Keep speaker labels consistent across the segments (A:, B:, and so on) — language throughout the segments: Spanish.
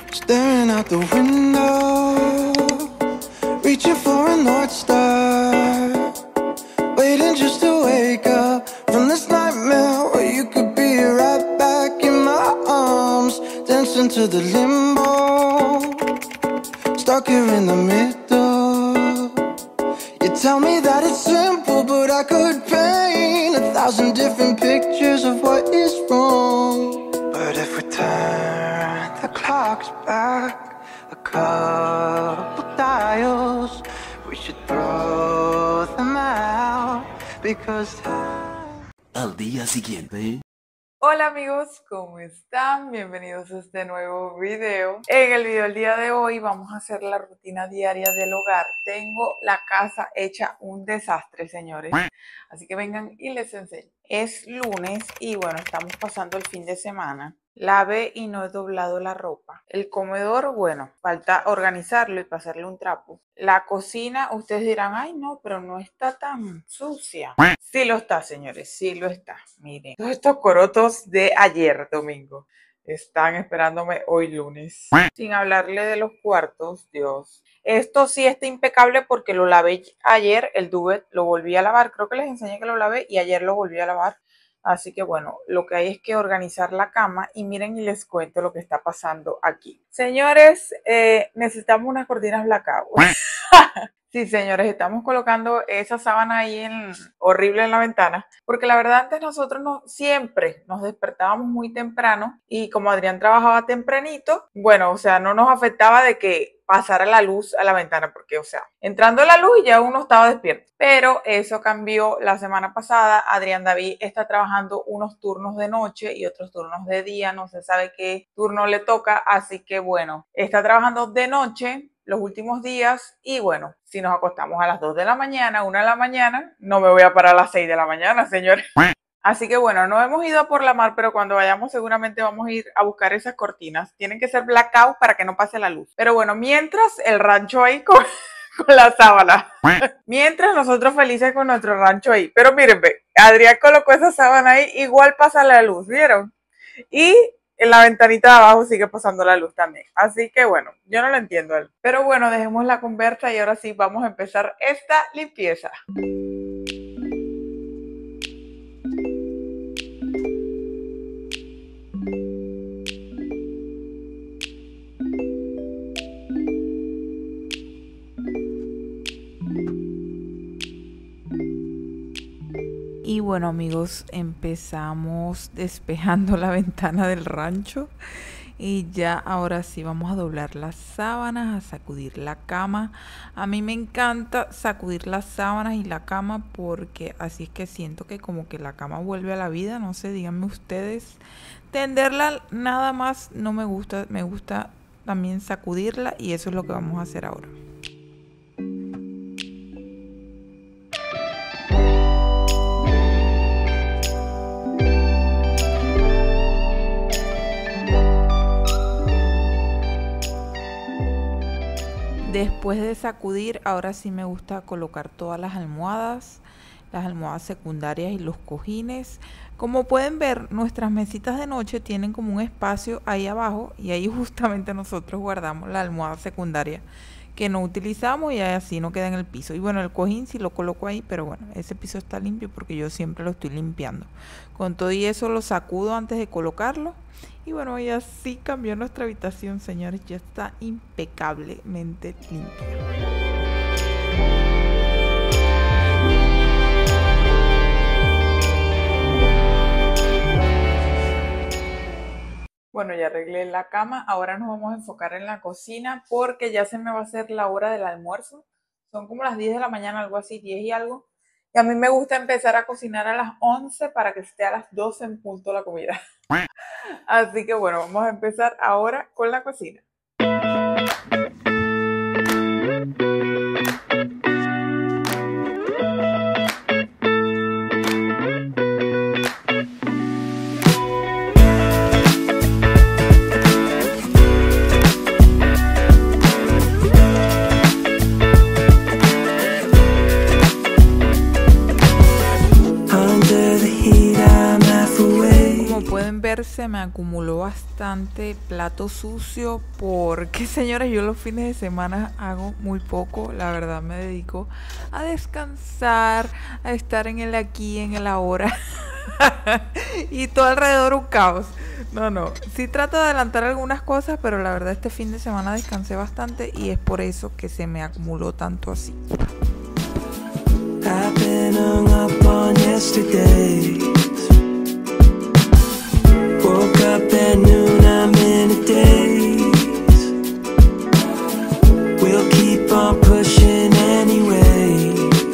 A: Staring out the window, reaching for a North Star, waiting just to wake up from this nightmare where you could be right back in my arms, dancing to the limbo, stuck here in the middle. You tell me that it's simple, but I could paint 1,000 different pictures of what is wrong. But if we turn the clocks back a couple dials, we should throw them out because time...
B: Al día siguiente.
C: Hola amigos, ¿cómo están? Bienvenidos a este nuevo video. En el video del día de hoy vamos a hacer la rutina diaria del hogar. Tengo la casa hecha un desastre, señores. Así que vengan y les enseño. Es lunes y bueno, estamos pasando el fin de semana. Lavé y no he doblado la ropa. El comedor, bueno, falta organizarlo y pasarle un trapo. La cocina, ustedes dirán, ay no, pero no está tan sucia. Sí lo está, señores, sí lo está. Miren, todos estos corotos de ayer, domingo, están esperándome hoy lunes. Sin hablarle de los cuartos, Dios. Esto sí está impecable porque lo lavé ayer, el duvet lo volví a lavar. Creo que les enseñé que lo lavé y ayer lo volví a lavar. Así que bueno, lo que hay es que organizar la cama y miren y les cuento lo que está pasando aquí. Señores, necesitamos unas cortinas blackout. Sí, señores, estamos colocando esa sábana ahí horrible en la ventana, porque la verdad antes nosotros siempre nos despertábamos muy temprano y como Adrián trabajaba tempranito, bueno, o sea, no nos afectaba de que pasara la luz a la ventana, porque, o sea, entrando la luz ya uno estaba despierto. Pero eso cambió la semana pasada. Adrián David está trabajando unos turnos de noche y otros turnos de día, no se sabe qué turno le toca, así que bueno, está trabajando de noche los últimos días y bueno, si nos acostamos a las 2 de la mañana, 1 de la mañana, no me voy a parar a las 6 de la mañana, señores. Así que bueno, no hemos ido a por la mar, pero cuando vayamos seguramente vamos a ir a buscar esas cortinas. Tienen que ser blackout para que no pase la luz. Pero bueno, mientras el rancho ahí con la sábana. Mientras nosotros felices con nuestro rancho ahí. Pero miren, Adrián colocó esa sábana ahí, igual pasa la luz, ¿vieron? Y en la ventanita de abajo sigue pasando la luz también. Así que bueno, yo no lo entiendo él. Pero bueno, dejemos la conversa y ahora sí vamos a empezar esta limpieza. Y bueno amigos, empezamos despejando la ventana del rancho y ya ahora sí vamos a doblar las sábanas, a sacudir la cama. A mí me encanta sacudir las sábanas y la cama porque así es que siento que como que la cama vuelve a la vida, no sé, díganme ustedes. Tenderla nada más no me gusta, me gusta también sacudirla y eso es lo que vamos a hacer ahora. Después de sacudir, ahora sí me gusta colocar todas las almohadas secundarias y los cojines. Como pueden ver, nuestras mesitas de noche tienen como un espacio ahí abajo y ahí justamente nosotros guardamos la almohada secundaria que no utilizamos y así no queda en el piso. Y bueno, el cojín sí lo coloco ahí, pero bueno, ese piso está limpio porque yo siempre lo estoy limpiando. Con todo y eso lo sacudo antes de colocarlo. Y bueno, y así cambió nuestra habitación, señores. Ya está impecablemente limpia. Bueno, ya arreglé la cama. Ahora nos vamos a enfocar en la cocina porque ya se me va a hacer la hora del almuerzo. Son como las 10 de la mañana, algo así, 10 y algo. Y a mí me gusta empezar a cocinar a las 11 para que esté a las 12 en punto la comida. Así que bueno, vamos a empezar ahora con la cocina. se me acumuló bastante plato sucio porque, señores, yo los fines de semana hago muy poco. La verdad, me dedico a descansar, a estar en el aquí, en el ahora. Y todo alrededor un caos. No, sí trato de adelantar algunas cosas, pero la verdad este fin de semana descansé bastante y es por eso que se me acumuló tanto así.
A: I've been hung up on yesterdays. Woke up at noon, I'm in a daze. We'll keep on pushing anyways.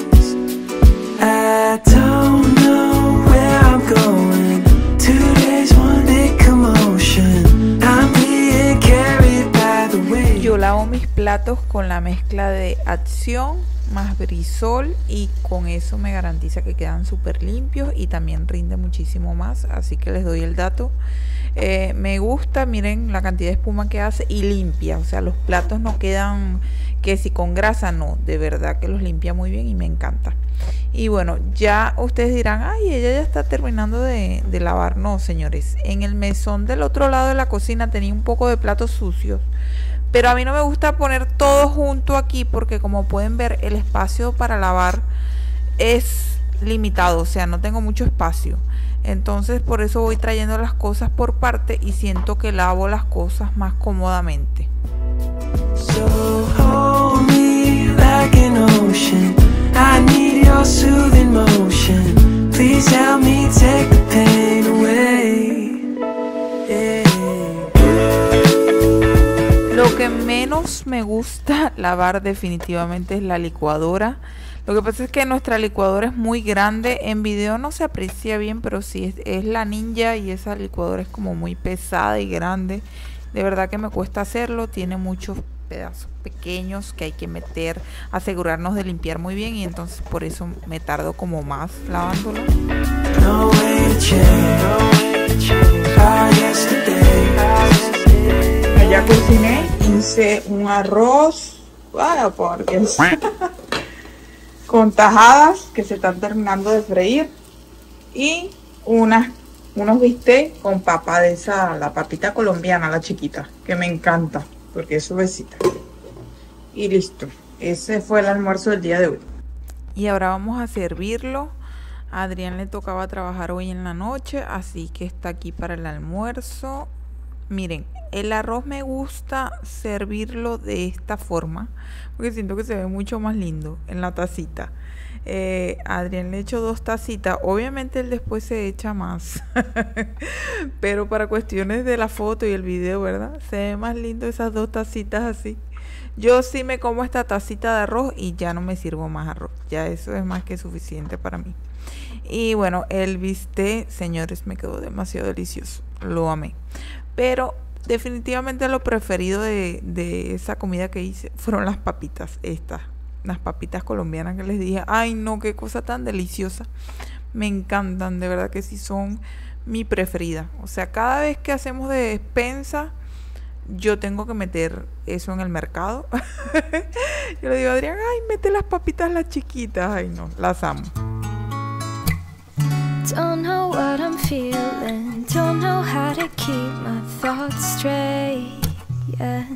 A: I don't know where I'm going. 2 days, one big commotion. I'm being carried by the wind.
C: Yo lavo mis platos con la mezcla de Acción más Brisol y con eso me garantiza que quedan súper limpios y también rinde muchísimo más, así que les doy el dato. Me gusta, miren la cantidad de espuma que hace y limpia, o sea, los platos no quedan que si con grasa, no, de verdad que los limpia muy bien y me encanta. Y bueno, ya ustedes dirán, ay, ella ya está terminando de lavar. No, señores, en el mesón del otro lado de la cocina tenía un poco de platos sucios, pero a mí no me gusta poner todo junto aquí porque, como pueden ver, el espacio para lavar es limitado, o sea, no tengo mucho espacio. Entonces por eso voy trayendo las cosas por parte y siento que lavo las cosas más cómodamente.
A: So hold me like an ocean. I need your soothing motion. Please help me take the pain away. Yeah.
C: Lo que menos me gusta lavar definitivamente es la licuadora. Lo que pasa es que nuestra licuadora es muy grande. En video no se aprecia bien, pero sí es la Ninja y esa licuadora es como muy pesada y grande. De verdad que me cuesta hacerlo. Tiene muchos pedazos pequeños que hay que meter, asegurarnos de limpiar muy bien y entonces por eso me tardo como más lavándolo.
A: No way to change.
C: Ya cociné, hice un arroz, bueno, porque con tajadas que se están terminando de freír y unos bistecs con papa de esa, la papita colombiana, la chiquita, que me encanta porque es suavecita. Y listo, ese fue el almuerzo del día de hoy. Y ahora vamos a servirlo. A Adrián le tocaba trabajar hoy en la noche, así que está aquí para el almuerzo. Miren, el arroz me gusta servirlo de esta forma porque siento que se ve mucho más lindo en la tacita. A Adrián le echo 2 tacitas, obviamente él después se echa más pero para cuestiones de la foto y el video, ¿verdad? Se ve más lindo esas 2 tacitas así. Yo sí me como esta tacita de arroz y ya no me sirvo más arroz, ya eso es más que suficiente para mí. Y bueno, el bistec, señores, me quedó demasiado delicioso, lo amé. Pero definitivamente lo preferido de esa comida que hice fueron las papitas, las papitas colombianas que les dije. Ay no, qué cosa tan deliciosa, me encantan, de verdad que sí son mi preferida. O sea, cada vez que hacemos de despensa yo tengo que meter eso en el mercado. Yo le digo a Adrián, ay, mete las papitas las chiquitas, ay no, las amo.
D: Don't know what I'm feeling, don't know how to keep my thoughts straight, yeah.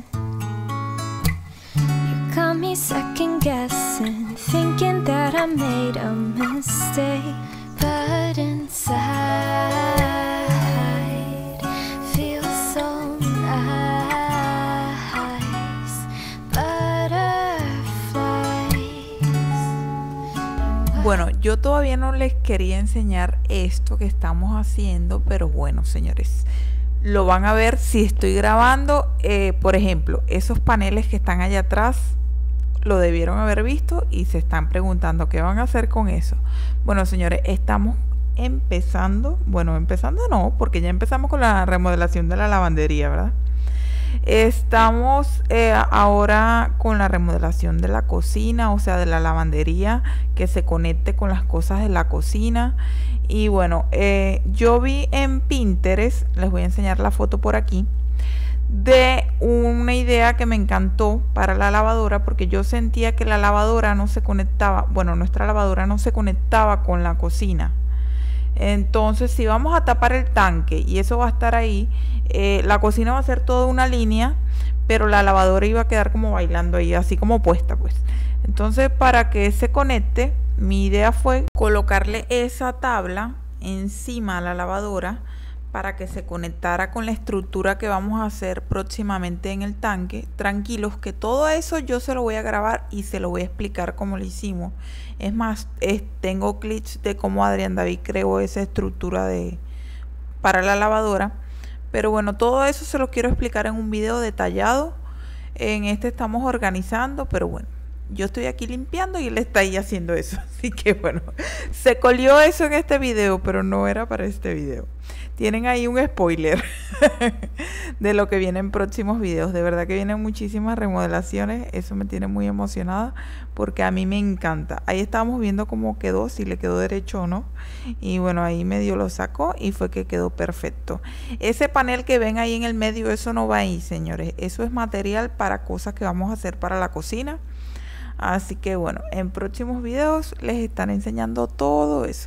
D: You got me second guessing, thinking that I made a mistake, but inside feels so nice, butterflies.
C: Bueno, yo todavía no les quería enseñar esto que estamos haciendo, pero bueno, señores, lo van a ver si estoy grabando. Por ejemplo, esos paneles que están allá atrás lo debieron haber visto y se están preguntando qué van a hacer con eso. Bueno, señores, estamos empezando, bueno, empezando no, porque ya empezamos con la remodelación de la lavandería, ¿verdad? Estamos ahora con la remodelación de la cocina, o sea, de la lavandería, que se conecte con las cosas de la cocina. Y bueno, yo vi en Pinterest, les voy a enseñar la foto por aquí, de una idea que me encantó para la lavadora, porque yo sentía que la lavadora no se conectaba, bueno, nuestra lavadora no se conectaba con la cocina. Entonces si vamos a tapar el tanque y eso va a estar ahí, la cocina va a ser toda una línea, pero la lavadora iba a quedar como bailando ahí, así como puesta pues. Entonces para que se conecte, mi idea fue colocarle esa tabla encima a la lavadora para que se conectara con la estructura que vamos a hacer próximamente en el tanque. Tranquilos que todo eso yo se lo voy a grabar y se lo voy a explicar cómo lo hicimos. Es más, tengo clips de cómo Adrián David creó esa estructura para la lavadora. Pero bueno, todo eso se lo quiero explicar en un video detallado. En este estamos organizando, pero bueno, yo estoy aquí limpiando y él está ahí haciendo eso. Así que bueno, se colió eso en este video, pero no era para este video. Tienen ahí un spoiler de lo que viene en próximos videos. De verdad que vienen muchísimas remodelaciones. Eso me tiene muy emocionada porque a mí me encanta. Ahí estábamos viendo cómo quedó, si le quedó derecho o no. Y bueno, ahí medio lo sacó y fue que quedó perfecto. Ese panel que ven ahí en el medio, eso no va ahí, señores. Eso es material para cosas que vamos a hacer para la cocina. Así que bueno, en próximos videos les estaré enseñando todo eso.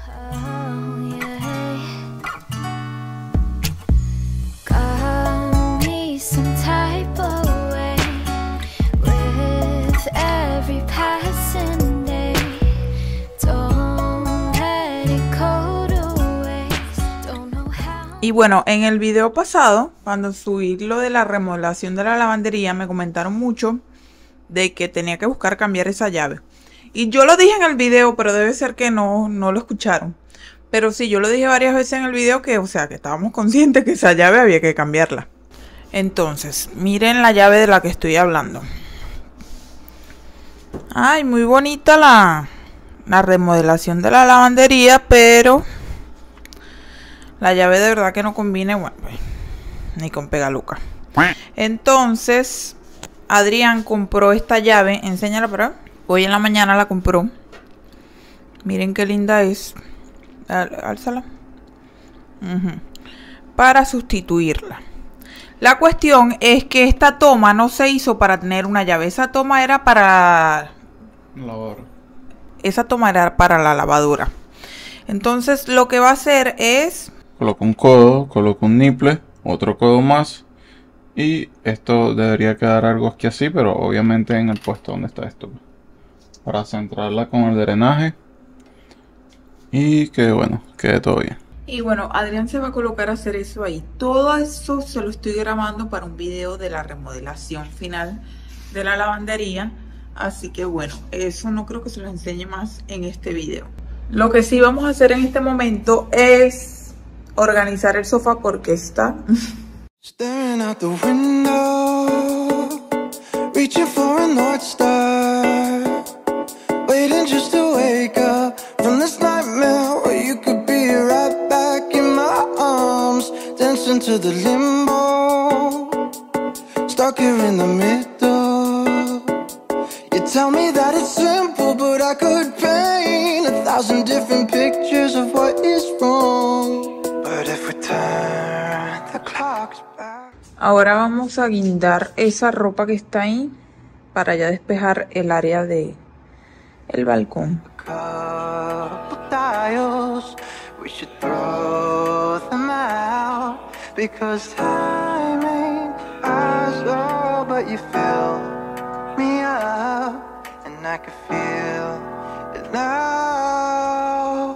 C: Y bueno, en el video pasado, cuando subí lo de la remodelación de la lavandería, me comentaron mucho de que tenía que buscar cambiar esa llave. Y yo lo dije en el video, pero debe ser que no lo escucharon. Pero sí, yo lo dije varias veces en el video que, o sea, que estábamos conscientes que esa llave había que cambiarla. Entonces, miren la llave de la que estoy hablando. Ay, muy bonita la remodelación de la lavandería, pero la llave de verdad que no combina, bueno, ni con pegaluca. Entonces, Adrián compró esta llave, enséñala por ahí. Hoy en la mañana la compró. Miren qué linda es. Álzala. Para sustituirla. La cuestión es que esta toma no se hizo para tener una llave. Esa toma era para
E: lavadora.
C: Esa toma era para la lavadora. Entonces lo que va a hacer es
E: coloco un codo, coloco un niple, otro codo más. Y esto debería quedar algo aquí así, pero obviamente en el puesto donde está esto. Para centrarla con el drenaje. Y que bueno, quede todo bien.
C: Y bueno, Adrián se va a colocar a hacer eso ahí. Todo eso se lo estoy grabando para un video de la remodelación final de la lavandería. Así que bueno, eso no creo que se lo enseñe más en este video. Lo que sí vamos a hacer en este momento es organizar el sofá porque está...
A: Staring out the window, reaching for a North Star, waiting just to wake up from this nightmare where you could be right back in my arms, dancing to the limbo, stuck here in the middle. You tell me that it's simple, but I could paint 1,000 different pictures of what is wrong. But if we turn the clocks back.
C: Ahora vamos a guindar esa ropa que está ahí para ya despejar el área de el balcón.
A: We should throw them out because time ain't ours, oh, but you fill me up and I can feel it now.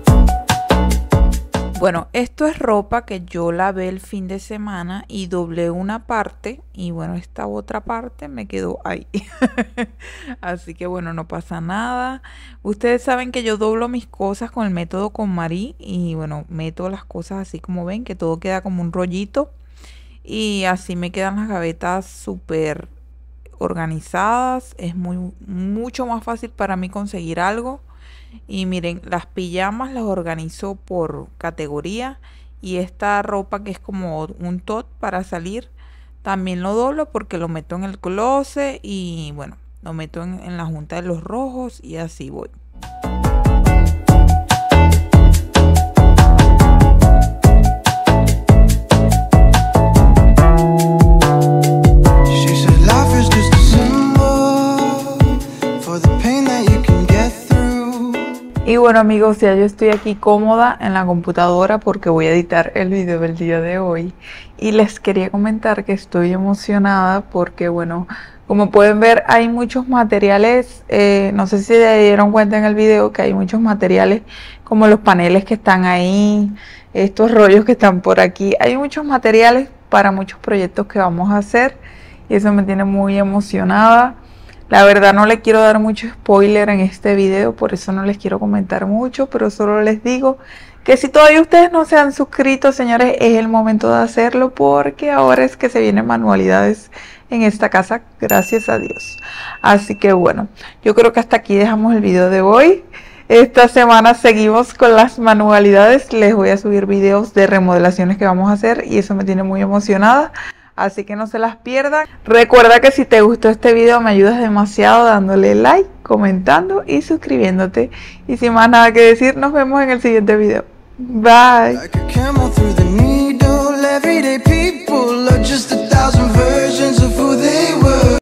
C: Bueno, esto es ropa que yo lavé el fin de semana y doblé una parte y bueno, esta otra parte me quedó ahí. Así que bueno, no pasa nada. Ustedes saben que yo doblo mis cosas con el método KonMari y bueno, meto las cosas así como ven, que todo queda como un rollito y así me quedan las gavetas súper organizadas. Es mucho más fácil para mí conseguir algo. Y miren, las pijamas las organizo por categoría y esta ropa que es como un top para salir también lo doblo porque lo meto en el closet y bueno, lo meto en la junta de los rojos y así voy. Y bueno amigos, ya yo estoy aquí cómoda en la computadora porque voy a editar el video del día de hoy. Y les quería comentar que estoy emocionada porque bueno, como pueden ver hay muchos materiales, no sé si se dieron cuenta en el video que hay muchos materiales como los paneles que están ahí, estos rollos que están por aquí. Hay muchos materiales para muchos proyectos que vamos a hacer y eso me tiene muy emocionada. La verdad no les quiero dar mucho spoiler en este video, por eso no les quiero comentar mucho, pero solo les digo que si todavía ustedes no se han suscrito, señores, es el momento de hacerlo porque ahora es que se vienen manualidades en esta casa, gracias a Dios. Así que bueno, yo creo que hasta aquí dejamos el video de hoy. Esta semana seguimos con las manualidades, les voy a subir videos de remodelaciones que vamos a hacer y eso me tiene muy emocionada. Así que no se las pierdan. Recuerda que si te gustó este video me ayudas demasiado dándole like, comentando y suscribiéndote. Y sin más nada que decir, nos vemos en el siguiente video. Bye.